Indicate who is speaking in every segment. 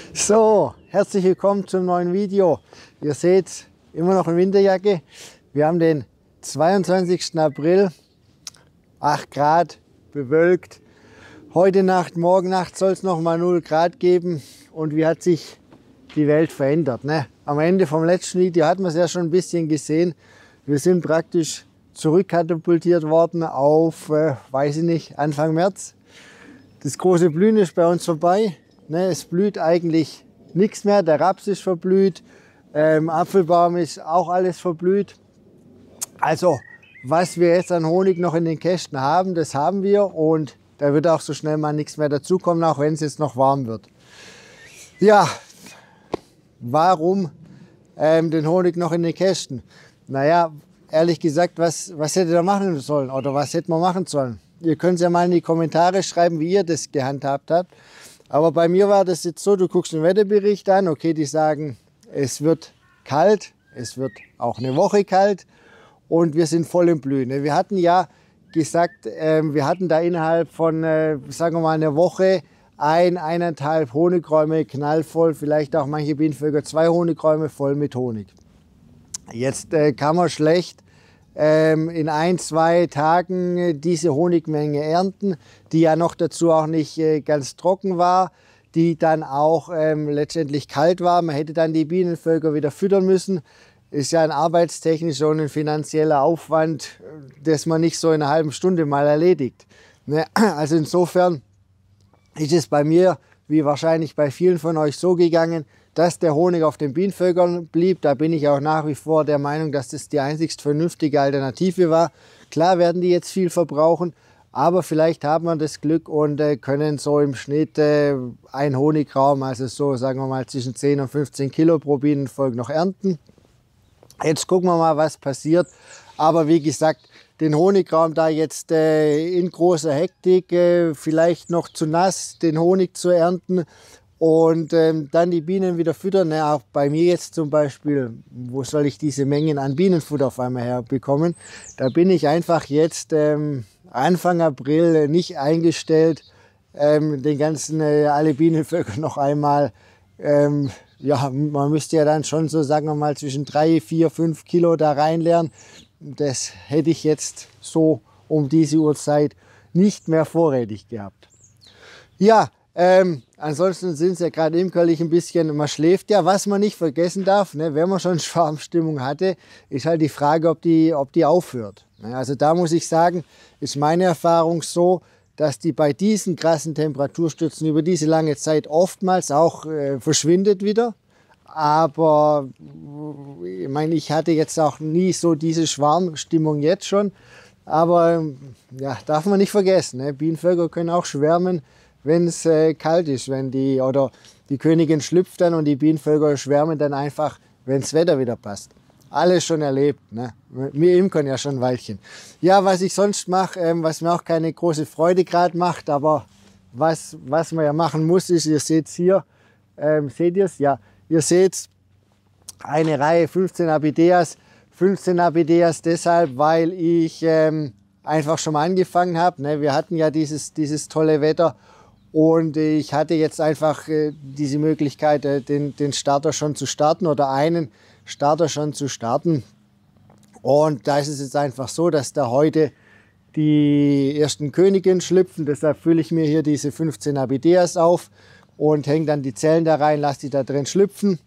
Speaker 1: So, herzlich willkommen zum neuen Video. Ihr seht immer noch in Winterjacke. Wir haben den 22. April, 8 Grad, bewölkt. Heute Nacht, morgen Nacht soll es noch mal 0 Grad geben. Und wie hat sich die Welt verändert? Ne? Am Ende vom letzten Video hat man es ja schon ein bisschen gesehen. Wir sind praktisch zurückkatapultiert worden auf, weiß ich nicht, Anfang März. Das große Blühen ist bei uns vorbei. Ne, es blüht eigentlich nichts mehr. Der Raps ist verblüht, Apfelbaum ist auch alles verblüht. Also was wir jetzt an Honig noch in den Kästen haben, das haben wir. Und da wird auch so schnell mal nichts mehr dazukommen, auch wenn es jetzt noch warm wird. Ja, warum den Honig noch in den Kästen? Naja, ehrlich gesagt, was hätte er machen sollen oder was hätte man machen sollen? Ihr könnt es ja mal in die Kommentare schreiben, wie ihr das gehandhabt habt. Aber bei mir war das jetzt so, du guckst den Wetterbericht an, okay, die sagen, es wird kalt, es wird auch eine Woche kalt und wir sind voll im Blühen. Wir hatten ja gesagt, wir hatten da innerhalb von, sagen wir mal, einer Woche 1,5 Honigräume knallvoll, vielleicht auch manche Bienenvölker 2 Honigräume voll mit Honig. Jetzt kann man schlecht in 1, 2 Tagen diese Honigmenge ernten, die ja noch dazu auch nicht ganz trocken war, die dann auch letztendlich kalt war. Man hätte dann die Bienenvölker wieder füttern müssen. Ist ja ein arbeitstechnischer und ein finanzieller Aufwand, das man nicht so in einer halben Stunde mal erledigt. Ne? Also insofern ist es bei mir, wie wahrscheinlich bei vielen von euch, so gegangen, dass der Honig auf den Bienenvölkern blieb. Da bin ich auch nach wie vor der Meinung, dass das die einzigst vernünftige Alternative war. Klar werden die jetzt viel verbrauchen, aber vielleicht haben wir das Glück und können so im Schnitt ein Honigraum, also so sagen wir mal zwischen 10 und 15 Kilo pro Bienenvolk noch ernten. Jetzt gucken wir mal, was passiert. Aber wie gesagt, den Honigraum da jetzt in großer Hektik, vielleicht noch zu nass, den Honig zu ernten und dann die Bienen wieder füttern. Ja, auch bei mir jetzt zum Beispiel, wo soll ich diese Mengen an Bienenfutter auf einmal herbekommen? Da bin ich einfach jetzt Anfang April nicht eingestellt, den ganzen, alle Bienenvölker noch einmal, ja, man müsste ja dann schon so, sagen wir mal, zwischen 3, 4, 5 Kilo da reinleeren. Das hätte ich jetzt so um diese Uhrzeit nicht mehr vorrätig gehabt. Ja, ansonsten sind es ja gerade imkerlich ein bisschen, man schläft ja, was man nicht vergessen darf, ne, wenn man schon Schwarmstimmung hatte, ist halt die Frage, ob die aufhört. Also da muss ich sagen, ist meine Erfahrung so, dass die bei diesen krassen Temperaturstürzen über diese lange Zeit oftmals auch verschwindet wieder. Aber ich meine, ich hatte jetzt auch nie so diese Schwarmstimmung jetzt schon. Aber ja, darf man nicht vergessen, ne? Bienenvölker können auch schwärmen, wenn es kalt ist, wenn die Königin schlüpft dann und die Bienenvölker schwärmen dann einfach, wenn das Wetter wieder passt. Alles schon erlebt, ne? Wir imkern ja schon ein Weilchen. Ja, was ich sonst mache, was mir auch keine große Freude gerade macht, aber was man ja machen muss, ist, ihr seht es hier, seht ihr es? Ja, ihr seht eine Reihe 15 Abideas. 15 Abideas deshalb, weil ich einfach schon mal angefangen habe. Ne? Wir hatten ja dieses tolle Wetter. Und ich hatte jetzt einfach diese Möglichkeit, den Starter schon zu starten oder einen Starter schon zu starten. Und da ist es jetzt einfach so, dass da heute die ersten Königinnen schlüpfen. Deshalb fülle ich mir hier diese 15 Abideas auf und hänge dann die Zellen da rein, lasse die da drin schlüpfen,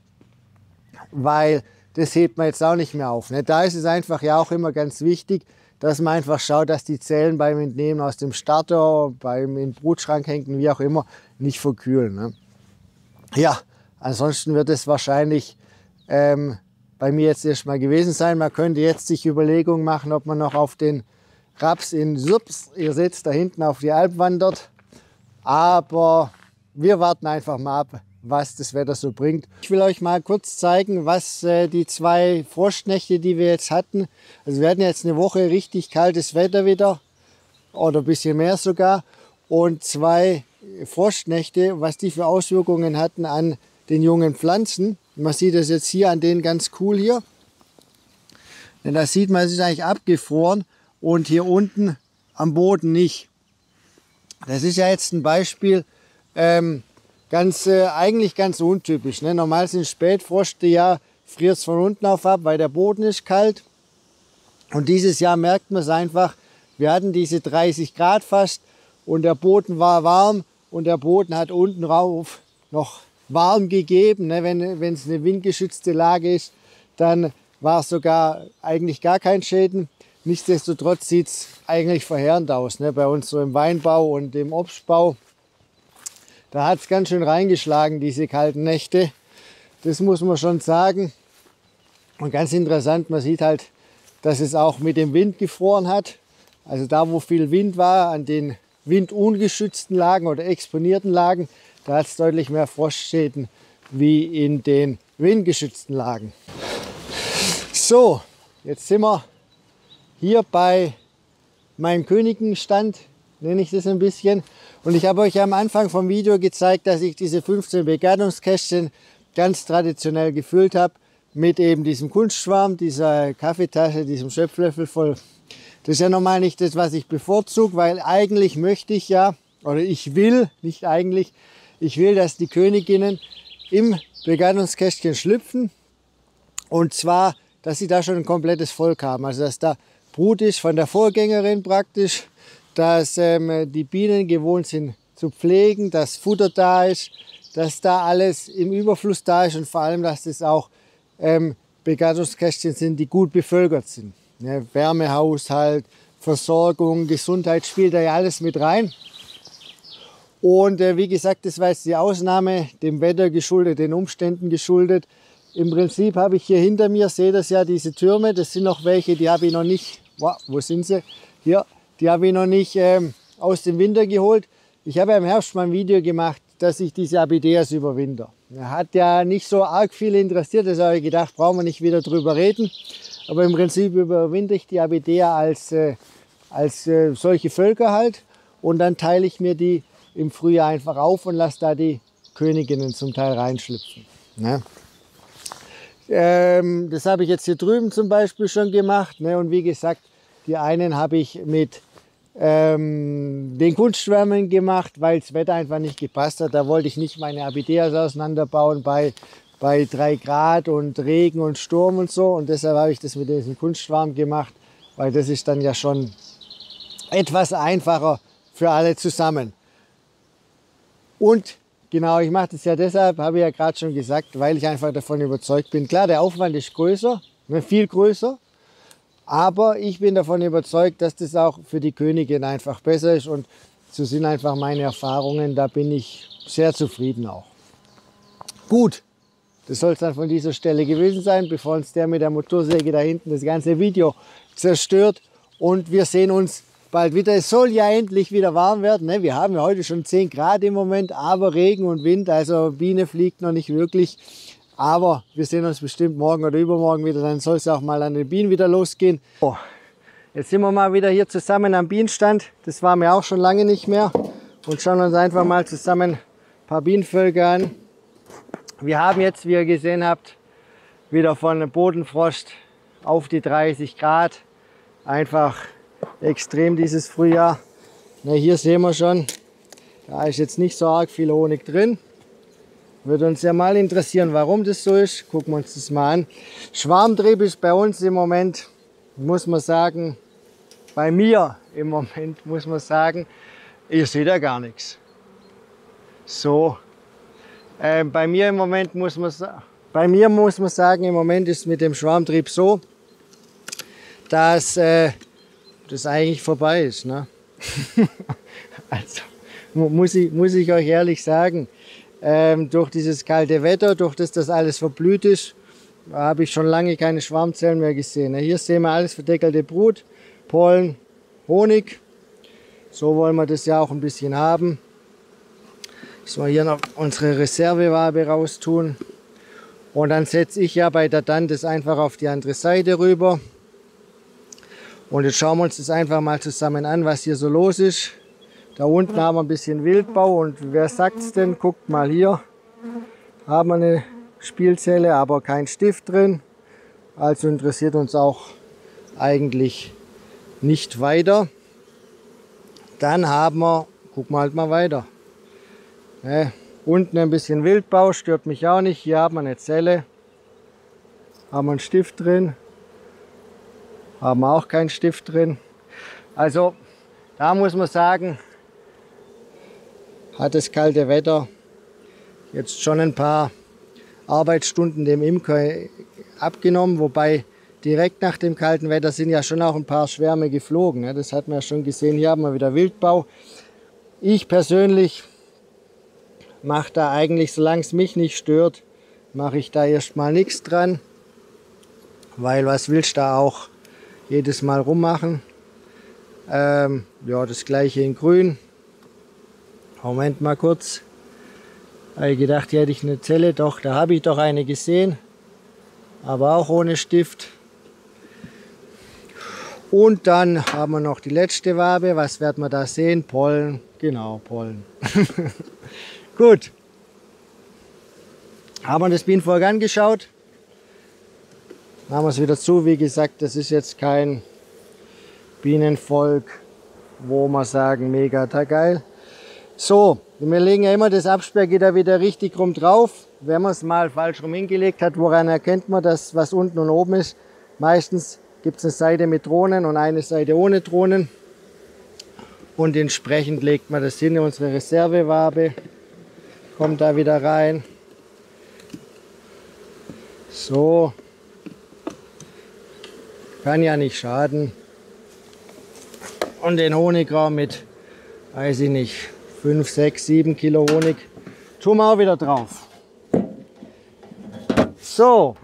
Speaker 1: weil das hebt man jetzt auch nicht mehr auf. Ne? Da ist es einfach ja auch immer ganz wichtig, dass man einfach schaut, dass die Zellen beim Entnehmen aus dem Starter, beim in den Brutschrank hängen, wie auch immer, nicht verkühlen. Ne? Ja, ansonsten wird es wahrscheinlich bei mir jetzt erstmal gewesen sein. Man könnte jetzt sich Überlegungen machen, ob man noch auf den Raps in Sups, ihr seht es da hinten, auf die Alp wandert. Aber wir warten einfach mal ab, was das Wetter so bringt. Ich will euch mal kurz zeigen, was die 2 Frostnächte, die wir jetzt hatten. Also wir hatten jetzt eine Woche richtig kaltes Wetter wieder oder ein bisschen mehr sogar. Und 2 Frostnächte, was die für Auswirkungen hatten an den jungen Pflanzen. Man sieht das jetzt hier an denen ganz cool hier. Denn da sieht man, es ist eigentlich abgefroren und hier unten am Boden nicht. Das ist ja jetzt ein Beispiel, eigentlich ganz untypisch. Ne? Normal sind Spätfroste, ja, friert es von unten auf ab, weil der Boden ist kalt. Und dieses Jahr merkt man es einfach, wir hatten diese 30 Grad fast und der Boden war warm und der Boden hat unten rauf noch warm gegeben. Ne? Wenn es eine windgeschützte Lage ist, dann war es sogar eigentlich gar kein Schäden. Nichtsdestotrotz sieht es eigentlich verheerend aus. Ne? Bei uns so im Weinbau und im Obstbau, da hat es ganz schön reingeschlagen, diese kalten Nächte. Das muss man schon sagen. Und ganz interessant, man sieht halt, dass es auch mit dem Wind gefroren hat. Also da, wo viel Wind war, an den windungeschützten Lagen oder exponierten Lagen, da hat es deutlich mehr Frostschäden wie in den windgeschützten Lagen. So, jetzt sind wir hier bei meinem Königenstand, nenne ich das ein bisschen. Und ich habe euch am Anfang vom Video gezeigt, dass ich diese 15 Begattungskästchen ganz traditionell gefüllt habe mit eben diesem Kunstschwarm, dieser Kaffeetasche, diesem Schöpflöffel voll. Das ist ja normal nicht das, was ich bevorzuge, weil eigentlich möchte ich ja, oder ich will, nicht eigentlich, ich will, dass die Königinnen im Begattungskästchen schlüpfen. Und zwar, dass sie da schon ein komplettes Volk haben. Also dass da Brut ist von der Vorgängerin praktisch, dass die Bienen gewohnt sind zu pflegen, dass Futter da ist, dass da alles im Überfluss da ist und vor allem, dass das auch Begattungskästchen sind, die gut bevölkert sind. Ja, Wärmehaushalt, Versorgung, Gesundheit spielt da ja alles mit rein. Und wie gesagt, das war jetzt die Ausnahme, dem Wetter geschuldet, den Umständen geschuldet. Im Prinzip habe ich hier hinter mir, seht ihr ja, diese Türme, das sind noch welche, die habe ich noch nicht, wow, wo sind sie? Hier, die habe ich noch nicht aus dem Winter geholt. Ich habe ja im Herbst mal ein Video gemacht, dass ich diese Abideas überwinter. Hat ja nicht so arg viele interessiert, das habe ich gedacht, brauchen wir nicht wieder drüber reden. Aber im Prinzip überwinter ich die Abidea als solche Völker halt und dann teile ich mir die im Frühjahr einfach auf und lasse da die Königinnen zum Teil reinschlüpfen. Ne? Das habe ich jetzt hier drüben zum Beispiel schon gemacht. Ne? Und wie gesagt, die einen habe ich mit den Kunstschwärmen gemacht, weil das Wetter einfach nicht gepasst hat. Da wollte ich nicht meine Abideas auseinanderbauen bei 3 Grad und Regen und Sturm und so. Und deshalb habe ich das mit diesem Kunstschwarm gemacht, weil das ist dann ja schon etwas einfacher für alle zusammen. Und genau, ich mache das ja deshalb, habe ich ja gerade schon gesagt, weil ich einfach davon überzeugt bin. Klar, der Aufwand ist größer, viel größer. Aber ich bin davon überzeugt, dass das auch für die Königin einfach besser ist. Und so sind einfach meine Erfahrungen. Da bin ich sehr zufrieden auch. Gut, das soll es dann von dieser Stelle gewesen sein, bevor uns der mit der Motorsäge da hinten das ganze Video zerstört. Und wir sehen uns bald wieder. Es soll ja endlich wieder warm werden. Ne? Wir haben ja heute schon 10 Grad im Moment, aber Regen und Wind, also Biene fliegt noch nicht wirklich. Aber wir sehen uns bestimmt morgen oder übermorgen wieder, dann soll es auch mal an den Bienen wieder losgehen. So, jetzt sind wir mal wieder hier zusammen am Bienenstand. Das waren wir auch schon lange nicht mehr. Und schauen uns einfach mal zusammen ein paar Bienenvölker an. Wir haben jetzt, wie ihr gesehen habt, wieder von Bodenfrost auf die 30 Grad. Einfach extrem dieses Frühjahr. Na, hier sehen wir schon, da ist jetzt nicht so arg viel Honig drin. Würde uns ja mal interessieren, warum das so ist. Gucken wir uns das mal an. Schwarmtrieb ist bei uns im Moment, muss man sagen, bei mir im Moment, muss man sagen, ihr seht ja gar nichts. So, bei mir im Moment muss man sagen, im Moment ist mit dem Schwarmtrieb so, dass das eigentlich vorbei ist. Ne? Also muss ich euch ehrlich sagen. Durch dieses kalte Wetter, durch das alles verblüht ist, habe ich schon lange keine Schwarmzellen mehr gesehen. Hier sehen wir alles verdeckelte Brut, Pollen, Honig. So wollen wir das ja auch ein bisschen haben. Müssen wir hier noch unsere Reservewabe raustun. Und dann setze ich ja bei der Dann das einfach auf die andere Seite rüber. Und jetzt schauen wir uns das einfach mal zusammen an, was hier so los ist. Da unten haben wir ein bisschen Wildbau und wer sagt es denn? Guckt mal hier, haben wir eine Spielzelle, aber kein Stift drin. Also interessiert uns auch eigentlich nicht weiter. Dann haben wir, gucken wir halt mal weiter. Unten ein bisschen Wildbau, stört mich auch nicht. Hier haben wir eine Zelle, haben wir einen Stift drin, haben wir auch keinen Stift drin. Also da muss man sagen, hat das kalte Wetter jetzt schon ein paar Arbeitsstunden dem Imker abgenommen, wobei direkt nach dem kalten Wetter sind ja schon auch ein paar Schwärme geflogen. Das hat man ja schon gesehen. Hier haben wir wieder Wildbau. Ich persönlich mache da eigentlich, solange es mich nicht stört, mache ich da erstmal nichts dran. Weil was willst du da auch jedes Mal rummachen? Ja, das gleiche in grün. Moment mal kurz. Habe ich gedacht, hier hätte ich eine Zelle. Doch, da habe ich doch eine gesehen. Aber auch ohne Stift. Und dann haben wir noch die letzte Wabe. Was werden wir da sehen? Pollen. Genau, Pollen. Gut. Haben wir das Bienenvolk angeschaut. Machen wir es wieder zu. Wie gesagt, das ist jetzt kein Bienenvolk, wo wir sagen, mega geil. So, wir legen ja immer das Absperrgitter wieder richtig rum drauf. Wenn man es mal falsch rum hingelegt hat, woran erkennt man das, was unten und oben ist? Meistens gibt es eine Seite mit Drohnen und eine Seite ohne Drohnen. Und entsprechend legt man das hin. Unsere Reservewabe kommt da wieder rein. So. Kann ja nicht schaden. Und den Honigraum mit, weiß ich nicht, 5, 6, 7 Kilo Honig tun wir auch wieder drauf. So.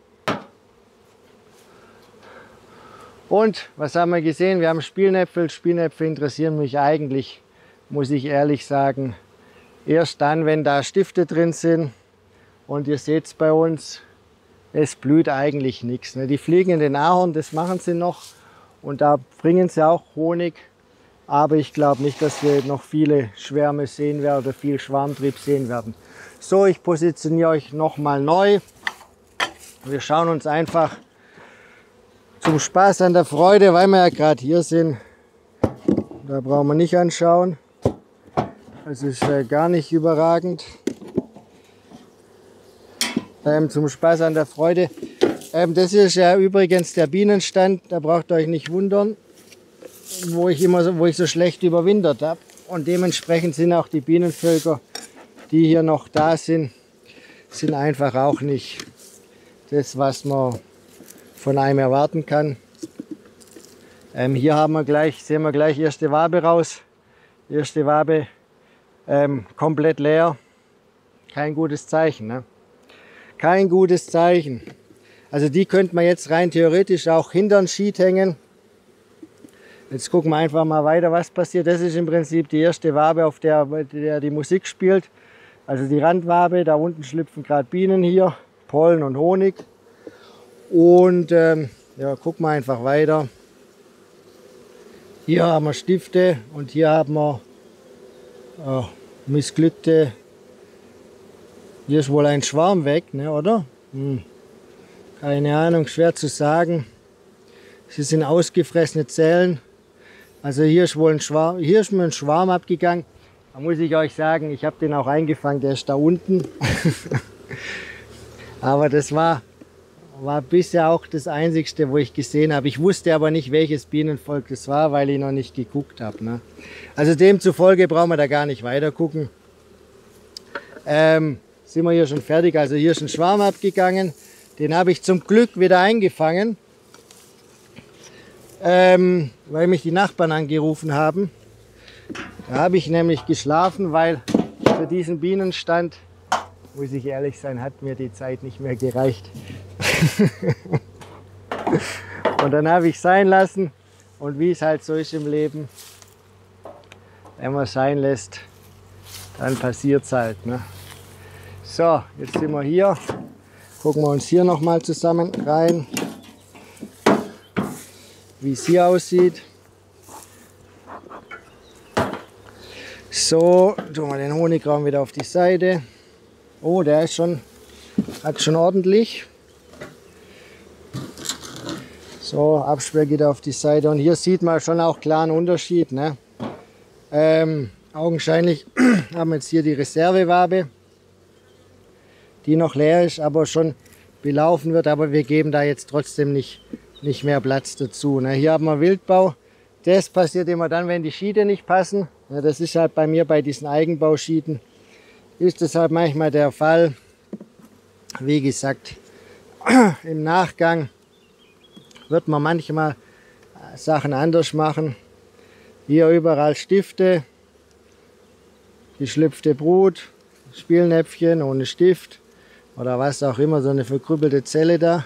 Speaker 1: Und was haben wir gesehen? Wir haben Spielnäpfe. Spielnäpfe interessieren mich eigentlich, muss ich ehrlich sagen, erst dann, wenn da Stifte drin sind. Und ihr seht es bei uns, es blüht eigentlich nichts. Die fliegen in den Ahorn, das machen sie noch. Und da bringen sie auch Honig. Aber ich glaube nicht, dass wir noch viele Schwärme sehen werden oder viel Schwarmtrieb sehen werden. So, ich positioniere euch nochmal neu. Wir schauen uns einfach zum Spaß an der Freude, weil wir ja gerade hier sind. Da brauchen wir nicht anschauen. Das ist gar nicht überragend. Zum Spaß an der Freude. Das ist ja übrigens der Bienenstand. Da braucht ihr euch nicht wundern, wo ich so schlecht überwintert habe. Und dementsprechend sind auch die Bienenvölker, die hier noch da sind einfach auch nicht das, was man von einem erwarten kann. Hier haben wir gleich, sehen wir gleich erste Wabe raus. Erste Wabe komplett leer. Kein gutes Zeichen. Ne? Kein gutes Zeichen. Also die könnte man jetzt rein theoretisch auch hinter den Sheet hängen. Jetzt gucken wir einfach mal weiter, was passiert. Das ist im Prinzip die erste Wabe, auf der die Musik spielt. Also die Randwabe, da unten schlüpfen gerade Bienen hier, Pollen und Honig. Und ja, gucken wir einfach weiter. Hier haben wir Stifte und hier haben wir missglückte. Hier ist wohl ein Schwarm weg, ne, oder? Keine Ahnung, schwer zu sagen. Sie sind ausgefressene Zellen. Also hier ist wohl ein Schwarm, hier ist mir ein Schwarm abgegangen. Da muss ich euch sagen, ich habe den auch eingefangen, der ist da unten. Aber das war bisher auch das Einzigste, wo ich gesehen habe. Ich wusste aber nicht, welches Bienenvolk das war, weil ich noch nicht geguckt habe. Ne? Also demzufolge brauchen wir da gar nicht weiter gucken. Sind wir hier schon fertig. Also hier ist ein Schwarm abgegangen. Den habe ich zum Glück wieder eingefangen, weil mich die Nachbarn angerufen haben. Da habe ich nämlich geschlafen, weil für diesen Bienenstand, muss ich ehrlich sein, hat mir die Zeit nicht mehr gereicht. Und dann habe ich sein lassen. Und wie es halt so ist im Leben, wenn man es sein lässt, dann passiert es halt. Ne? So, jetzt sind wir hier. Gucken wir uns hier nochmal zusammen rein, wie es hier aussieht. So, tun wir den Honigraum wieder auf die Seite. Oh, der ist hat schon ordentlich. So, Absperrgitter auf die Seite. Und hier sieht man schon auch klar einen Unterschied. Ne? Augenscheinlich haben wir jetzt hier die Reservewabe, die noch leer ist, aber schon belaufen wird. Aber wir geben da jetzt trotzdem nicht mehr Platz dazu. Hier haben wir Wildbau. Das passiert immer dann, wenn die Schiede nicht passen. Das ist halt bei mir bei diesen Eigenbauschieden. Ist das halt manchmal der Fall. Wie gesagt, im Nachgang wird man manchmal Sachen anders machen. Hier überall Stifte, geschlüpfte Brut, Spielnäpfchen ohne Stift oder was auch immer, so eine verkrüppelte Zelle da.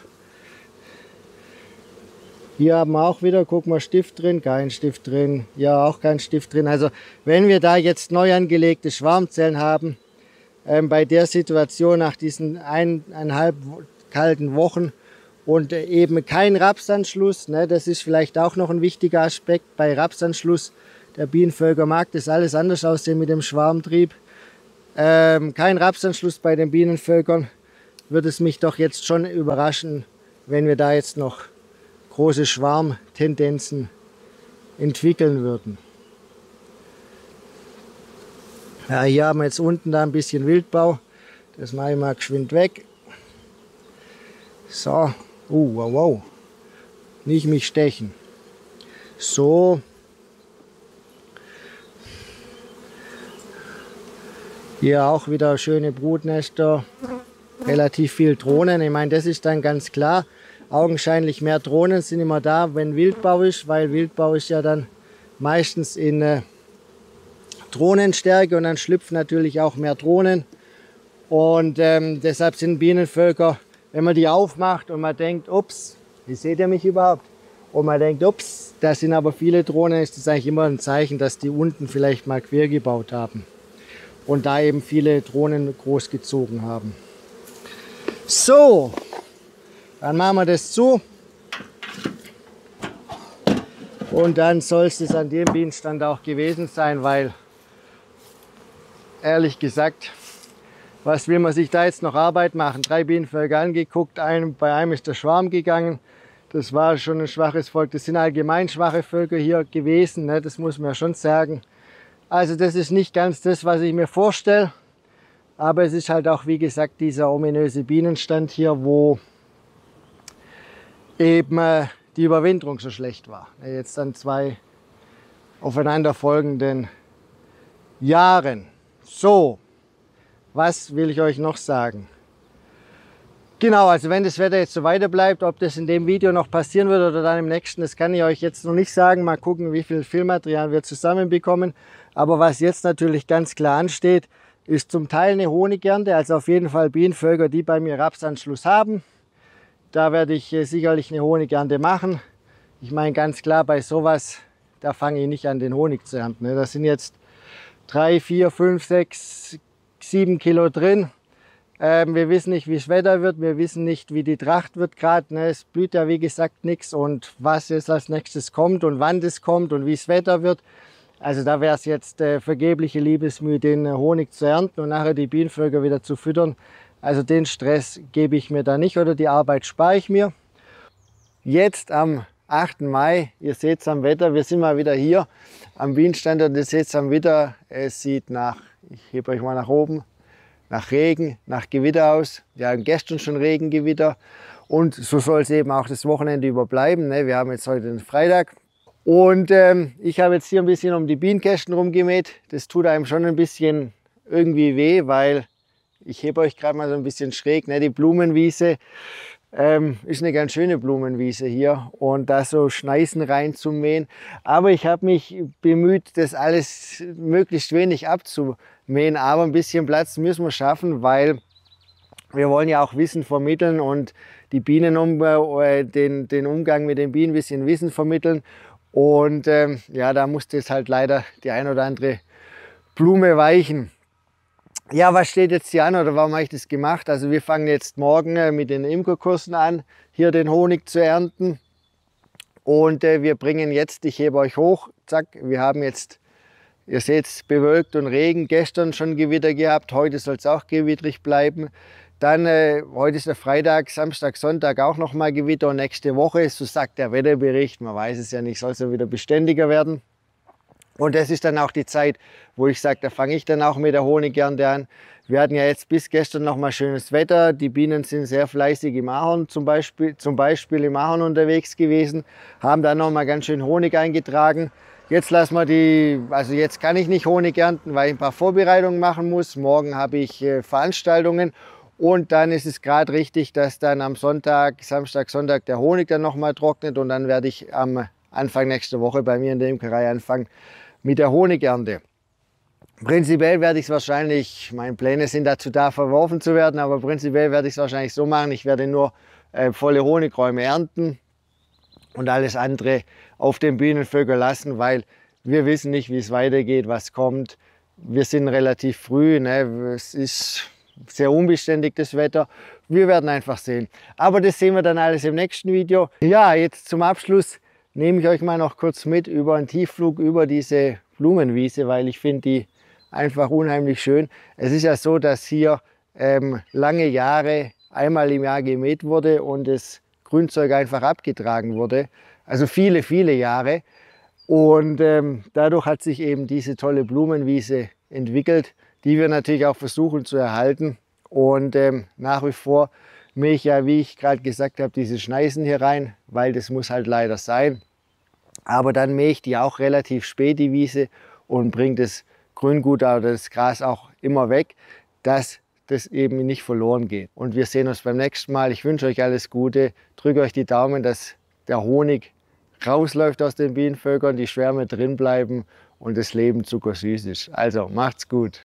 Speaker 1: Hier haben wir auch wieder, guck mal, Stift drin, kein Stift drin, ja auch kein Stift drin. Also wenn wir da jetzt neu angelegte Schwarmzellen haben, bei der Situation nach diesen 1,5 kalten Wochen und eben kein Rapsanschluss, ne, das ist vielleicht auch noch ein wichtiger Aspekt bei Rapsanschluss. Der Bienenvölker mag das alles anders aussehen mit dem Schwarmtrieb. Kein Rapsanschluss bei den Bienenvölkern, würde es mich doch jetzt schon überraschen, wenn wir da jetzt noch große Schwarmtendenzen entwickeln würden. Ja, hier haben wir jetzt unten da ein bisschen Wildbau. Das mache ich mal geschwind weg. So, wow, wow. Nicht mich stechen. So. Hier auch wieder schöne Brutnester. Relativ viel Drohnen. Ich meine, das ist dann ganz klar. Augenscheinlich mehr Drohnen sind immer da, wenn Wildbau ist, weil Wildbau ist ja dann meistens in Drohnenstärke und dann schlüpfen natürlich auch mehr Drohnen. Und deshalb sind Bienenvölker, wenn man die aufmacht und man denkt, ups, wie seht ihr mich überhaupt? Und man denkt, ups, da sind aber viele Drohnen, ist das eigentlich immer ein Zeichen, dass die unten vielleicht mal quer gebaut haben. Und da eben viele Drohnen großgezogen haben. So, dann machen wir das zu. Und dann soll es an dem Bienenstand auch gewesen sein, weil ehrlich gesagt, was will man sich da jetzt noch Arbeit machen? 3 Bienenvölker angeguckt, bei einem ist der Schwarm gegangen. Das war schon ein schwaches Volk. Das sind allgemein schwache Völker hier gewesen, ne? Das muss man ja schon sagen. Also das ist nicht ganz das, was ich mir vorstelle. Aber es ist halt auch, wie gesagt, dieser ominöse Bienenstand hier, wo eben die Überwinterung so schlecht war. Jetzt an 2 aufeinanderfolgenden Jahren. So, was will ich euch noch sagen? Genau, also wenn das Wetter jetzt so weiter bleibt, ob das in dem Video noch passieren wird oder dann im nächsten, das kann ich euch jetzt noch nicht sagen. Mal gucken, wie viel Filmmaterial wir zusammenbekommen. Aber was jetzt natürlich ganz klar ansteht, ist zum Teil eine Honigernte, also auf jeden Fall Bienenvölker, die bei mir Rapsanschluss haben. Da werde ich sicherlich eine Honigernte machen. Ich meine ganz klar, bei sowas, da fange ich nicht an, den Honig zu ernten. Das sind jetzt 3, 4, 5, 6, 7 Kilo drin. Wir wissen nicht, wie das Wetter wird, wir wissen nicht, wie die Tracht wird gerade. Es blüht ja wie gesagt nichts und was jetzt als nächstes kommt und wann das kommt und wie das Wetter wird. Also da wäre es jetzt vergebliche Liebesmühe, den Honig zu ernten und nachher die Bienenvölker wieder zu füttern. Also den Stress gebe ich mir da nicht oder die Arbeit spare ich mir. Jetzt am 8. Mai, ihr seht es am Wetter, wir sind mal wieder hier am Bienenstand und ihr seht es am Wetter. Es sieht nach, ich hebe euch mal nach oben, nach Regen, nach Gewitter aus. Wir hatten gestern schon Regengewitter und so soll es eben auch das Wochenende überbleiben. Wir haben jetzt heute den Freitag. Und ich habe jetzt hier ein bisschen um die Bienenkästen rumgemäht. Das tut einem schon ein bisschen irgendwie weh, weil ich hebe euch gerade mal so ein bisschen schräg. Die Blumenwiese ist eine ganz schöne Blumenwiese hier und da so Schneisen reinzumähen. Aber ich habe mich bemüht, das alles möglichst wenig abzumähen. Aber ein bisschen Platz müssen wir schaffen, weil wir wollen ja auch Wissen vermitteln und die Bienen den Umgang mit den Bienen ein bisschen Wissen vermitteln. Und ja, da musste jetzt halt leider die ein oder andere Blume weichen. Ja, was steht jetzt hier an oder warum habe ich das gemacht? Also wir fangen jetzt morgen mit den Imkerkursen an, hier den Honig zu ernten. Und wir bringen jetzt, ich hebe euch hoch, zack, wir haben jetzt, ihr seht es, bewölkt und Regen, gestern schon Gewitter gehabt, heute soll es auch gewittrig bleiben. Dann, heute ist der Freitag, Samstag, Sonntag auch nochmal Gewitter und nächste Woche, so sagt der Wetterbericht, man weiß es ja nicht, soll es ja wieder beständiger werden. Und das ist dann auch die Zeit, wo ich sage, da fange ich dann auch mit der Honigernte an. Wir hatten ja jetzt bis gestern noch mal schönes Wetter. Die Bienen sind sehr fleißig im Ahorn zum Beispiel im Ahorn unterwegs gewesen, haben da noch mal ganz schön Honig eingetragen. Jetzt lassen wir also jetzt kann ich nicht Honig ernten, weil ich ein paar Vorbereitungen machen muss. Morgen habe ich Veranstaltungen und dann ist es gerade richtig, dass dann am Sonntag, Samstag, Sonntag der Honig dann noch mal trocknet und dann werde ich am Anfang nächster Woche bei mir in der Imkerei anfangen mit der Honigernte. Prinzipiell werde ich es wahrscheinlich, meine Pläne sind dazu da, verworfen zu werden, aber prinzipiell werde ich es wahrscheinlich so machen, ich werde nur volle Honigräume ernten und alles andere auf den Bienenvölkern lassen, weil wir wissen nicht, wie es weitergeht, was kommt. Wir sind relativ früh, ne? Es ist sehr unbeständig, das Wetter. Wir werden einfach sehen. Aber das sehen wir dann alles im nächsten Video. Ja, jetzt zum Abschluss nehme ich euch mal noch kurz mit über einen Tiefflug über diese Blumenwiese, weil ich finde die einfach unheimlich schön. Es ist ja so, dass hier lange Jahre einmal im Jahr gemäht wurde und das Grünzeug einfach abgetragen wurde. Also viele, viele Jahre. Und dadurch hat sich eben diese tolle Blumenwiese entwickelt, die wir natürlich auch versuchen zu erhalten. Und nach wie vor mähe ich ja, wie ich gerade gesagt habe, diese Schneisen hier rein, weil das muss halt leider sein. Aber dann mähe ich die auch relativ spät, die Wiese, und bringe das Grüngut oder das Gras auch immer weg, dass das eben nicht verloren geht. Und wir sehen uns beim nächsten Mal. Ich wünsche euch alles Gute, drücke euch die Daumen, dass der Honig rausläuft aus den Bienenvölkern, die Schwärme drin bleiben und das Leben zuckersüß ist. Also macht's gut.